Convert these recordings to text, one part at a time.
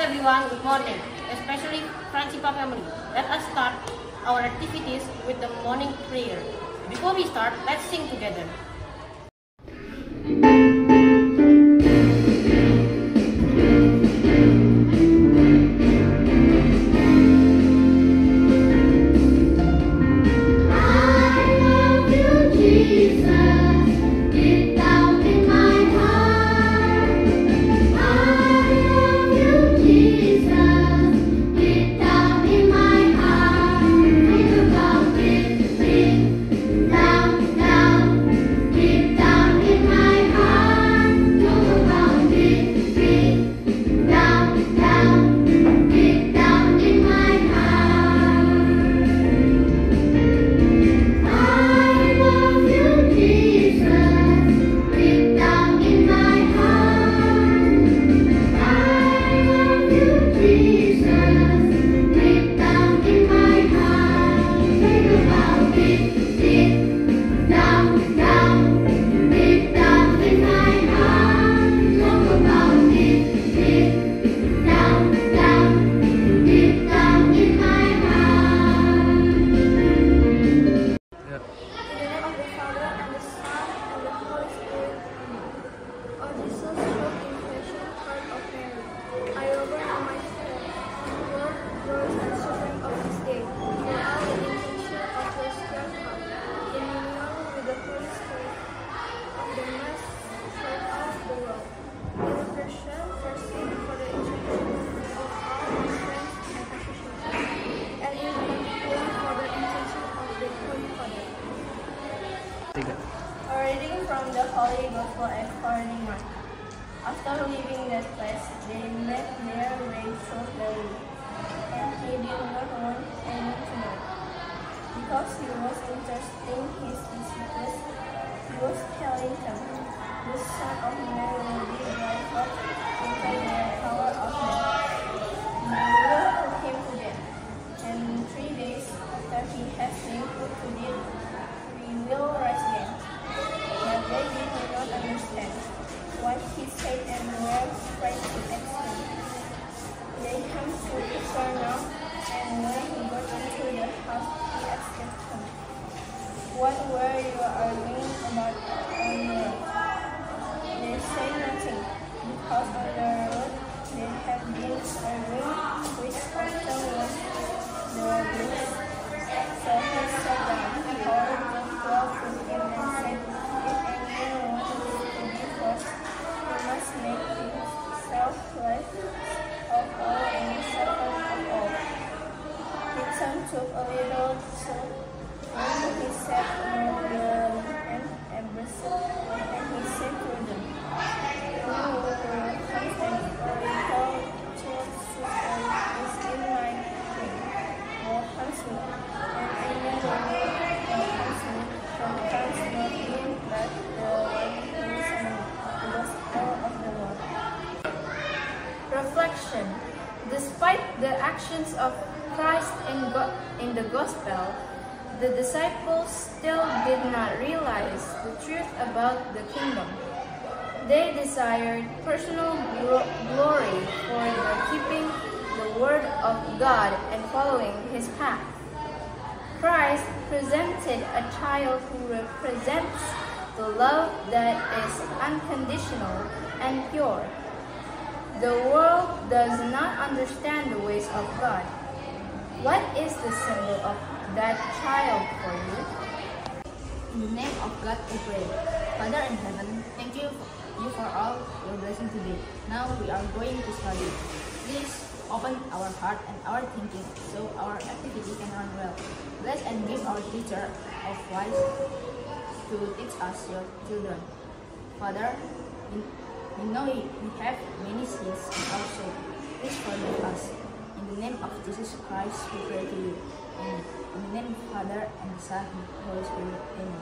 everyone, good morning, especially Francipa family. Let us start our activities with the morning prayer. Before we start, let's sing together. A reading from the Holy Gospel according to Mark. After leaving that place, they met their way through Galilee, and he did not want anyone to know, because he was entrusting his disciples. He was telling them, "The Son of Man will be brought up into the power of man. They will put him to death, and 3 days after he has been put to death, he will rise again." But they did not understand what he said and were afraid to ask him. They came to Capernaum, and when he got into the house, he asked them, "What were you arguing about on the road?" They said nothing, because on the road they had been arguing which of them was the greatest. So he sat down, called the 12 to him, and said, "If anyone wants to be first, he must make himself slave of all and servant of all." He then took a little salt, and he set among the and blessed, and he said to them, "Who will come and recall to is in my name, will come to me, and anyone who will come to me comes not in, but the one who is in me." The Gospel of the Lord. Reflection. Despite the actions of Christ in the Gospel, the disciples still did not realize the truth about the kingdom. They desired personal glory for the keeping the word of God and following his path. Christ presented a child who represents the love that is unconditional and pure. The world does not understand the ways of God. What is the symbol of that child for you? In the name of God we pray. Father in heaven, thank you for all your blessing today. Now we are going to study. Please open our heart and our thinking so our activity can run well. Bless and give our teacher of wise to teach us your children. Father, we know we have many sins in our soul. Please forgive us. In the name of Jesus Christ, we pray to you. Amen. In the name of the Father, and the Son, and the Holy Spirit. Amen.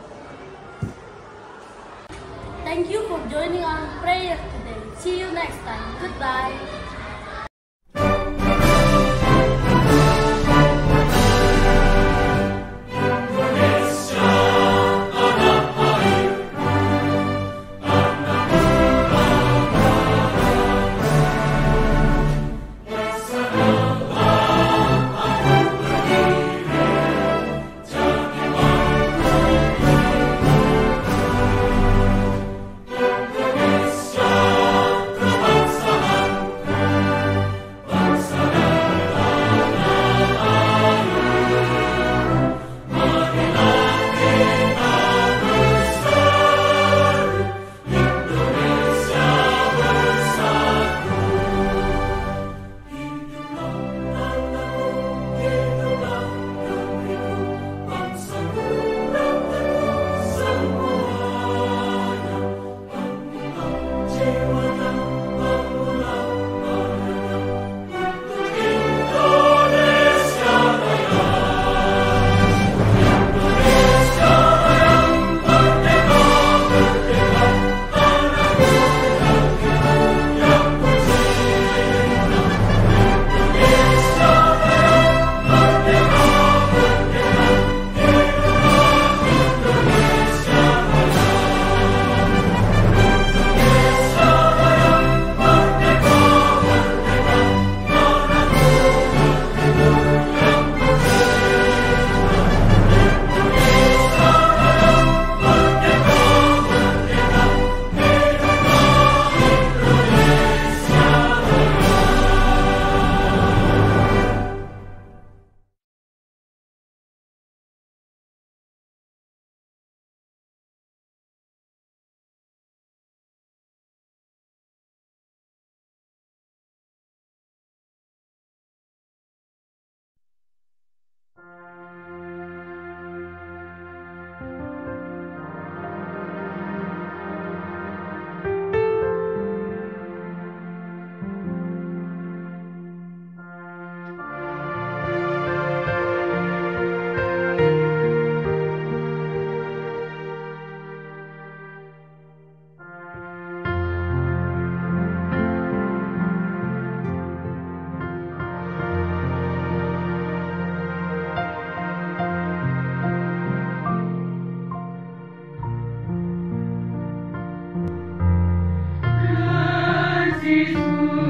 Thank you for joining our prayer today. See you next time. Goodbye.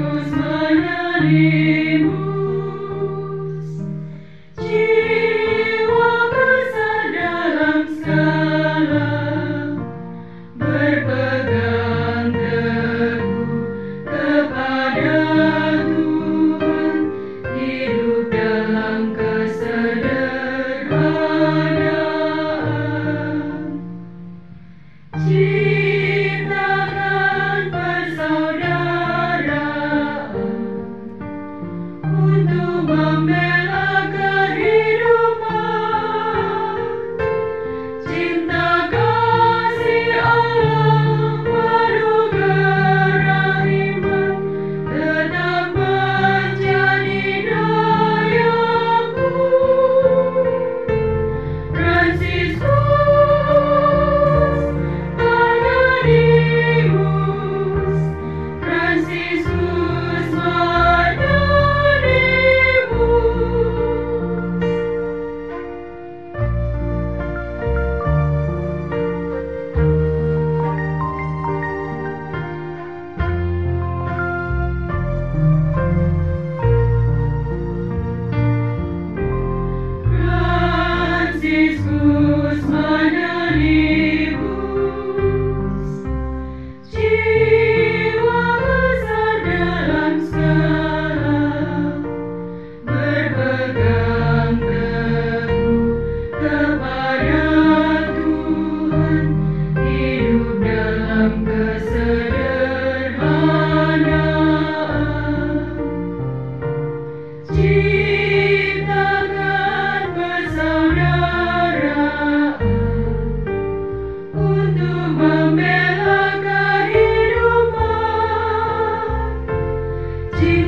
Yesus menerimus, jiwa besar dalam skala, berpegang teguh kepada Tuhan, hidup dalam kesederhanaan. Ciptakan persaudaraan untuk membela kehidupan. Cinta kasih Allah penuh kerahiman tetap menjadi dayaku. Fransiskus menerimus, Fransiskus menerimus, jiwa besar dalam skala, berpegang teguh kepada Tuhan, hidup dalam kesederhanaan. Ciptakan persaudaraan untuk membela kehidupan.